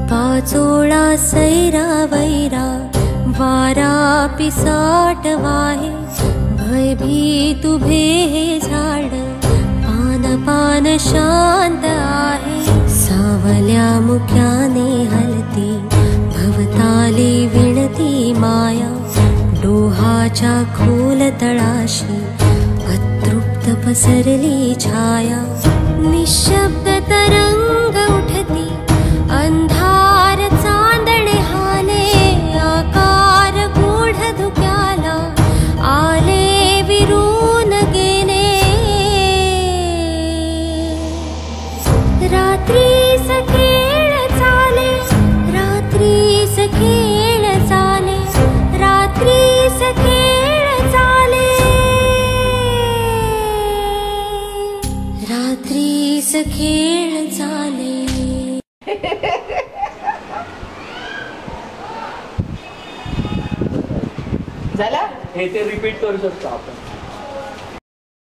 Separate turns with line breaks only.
पाचोळा सैरा वैरा वारा पिसाट वाहे भयभीत उभे हे झाड पान पान शांत आहे सावल्या मुख्याने हलती भवताली विणती माया डोहाच्या खोल तळाशी अतृप्त पसरली छाया निशब्द तरंग उठती अंधार चांदणे हाले आकार गूढ धुक्याला आले विरून गेले रात्रीस खेळ चाले रात्रीस खेळ चाले रात्रीस खेळ चाले रात्रीस खेळ चाले
झाला हे ते रिपीट करू शकतो आपण